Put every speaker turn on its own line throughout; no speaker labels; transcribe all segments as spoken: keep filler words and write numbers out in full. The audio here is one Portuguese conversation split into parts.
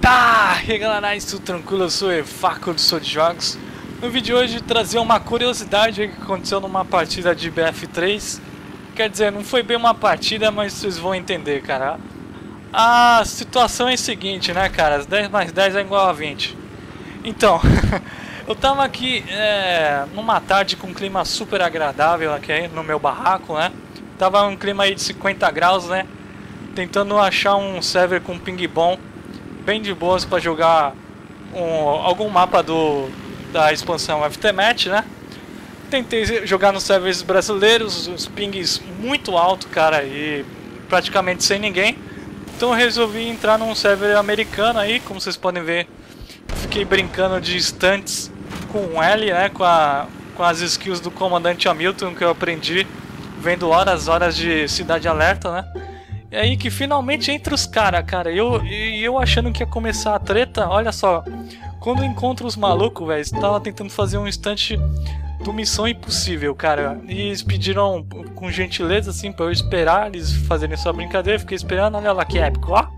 Tá, e aí galera, isso tranquilo, eu sou o Evaco do Sou de Jogos. No vídeo de hoje trazer uma curiosidade que aconteceu numa partida de B F três. Quer dizer, não foi bem uma partida, mas vocês vão entender, cara. A situação é a seguinte, né, cara, dez mais dez é igual a vinte. Então, eu tava aqui é, numa tarde com um clima super agradável aqui no meu barraco, né. Tava um clima aí de cinquenta graus, né, tentando achar um server com ping bom, bem de boas para jogar um, algum mapa do, da expansão F T Match, né. Tentei jogar nos servers brasileiros, os pings muito alto, cara, e praticamente sem ninguém. Então eu resolvi entrar num server americano aí, como vocês podem ver. Fiquei brincando de stunts com L, né, com, a, com as skills do comandante Hamilton que eu aprendi vendo horas horas de Cidade Alerta, né. E aí que finalmente entra os caras, cara, e eu, e eu achando que ia começar a treta. Olha só, quando eu encontro os malucos, velho, estava tentando fazer um stunt do Missão Impossível, cara, e eles pediram com gentileza assim pra eu esperar eles fazerem essa brincadeira. Fiquei esperando, olha lá que épico, ó.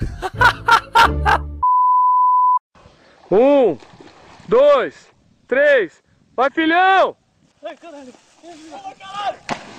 Um, dois, três, vai filhão!
Ai, caralho! Ai, caralho!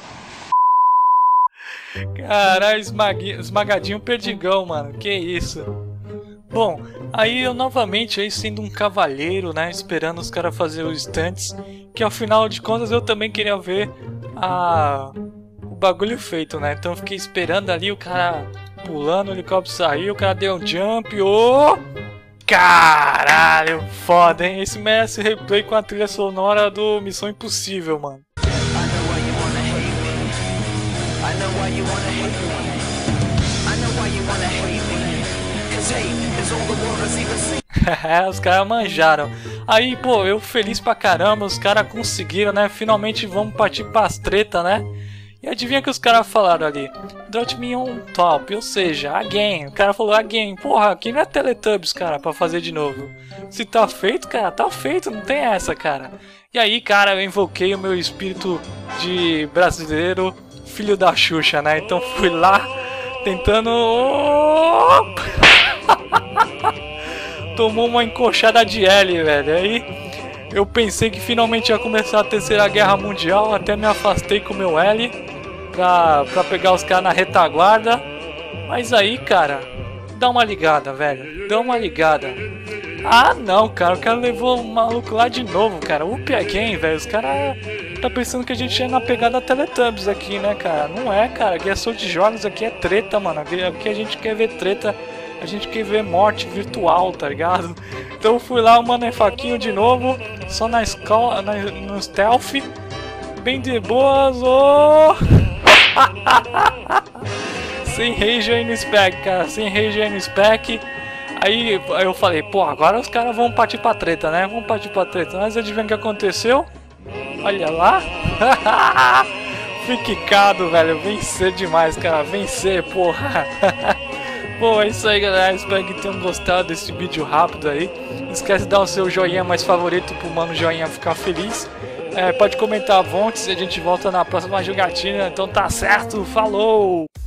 Caralho, esmaguinho, esmagadinho perdigão, mano, que isso. Bom, aí eu novamente aí sendo um cavalheiro, né, esperando os caras fazer os stunts, que ao final de contas eu também queria ver a... o bagulho feito, né, então eu fiquei esperando ali, o cara pulando, o helicóptero saiu, o cara deu um jump, ô! Oh! Caralho, foda, hein, esse merece replay com a trilha sonora do Missão Impossível, mano. Os caras manjaram. Aí, pô, eu feliz pra caramba, os caras conseguiram, né? Finalmente vamos partir pras treta, né? E adivinha que os caras falaram ali? Dot me on top, ou seja, again. O cara falou again. Porra, aqui não é Teletubbies, cara, pra fazer de novo. Se tá feito, cara, tá feito, não tem essa, cara. E aí, cara, eu invoquei o meu espírito de brasileiro, filho da Xuxa, né? Então fui lá, tentando... Tomou uma encoxada de L, velho. Aí eu pensei que finalmente ia começar a terceira guerra mundial. Até me afastei com o meu L pra, pra pegar os caras na retaguarda. Mas aí, cara, dá uma ligada, velho. Dá uma ligada. Ah, não, cara. O cara levou o maluco lá de novo, cara. O Piaquem, velho. Os caras tá pensando que a gente é na pegada Teletubbies aqui, né, cara? Não é, cara. Aqui é Sou de Jogos, aqui é treta, mano. Aqui, aqui a gente quer ver treta. A gente quer ver morte virtual, tá ligado? Então eu fui lá, o mano é faquinho de novo, só na escola, na, no stealth, bem de boas, oh! Sem rage aí no spec, cara, sem rage aí no spec. Aí, aí eu falei, pô, agora os caras vão partir pra treta, né? Vamos partir pra treta. Mas adivinha o que aconteceu? Olha lá. Fui quicado, velho. Vencer demais, cara. Vencer, porra. Bom, é isso aí, galera, espero que tenham gostado desse vídeo rápido aí. Não esquece de dar o seu joinha mais favorito pro mano joinha ficar feliz. É, pode comentar à vontade, a gente volta na próxima jogatina, então tá certo, falou!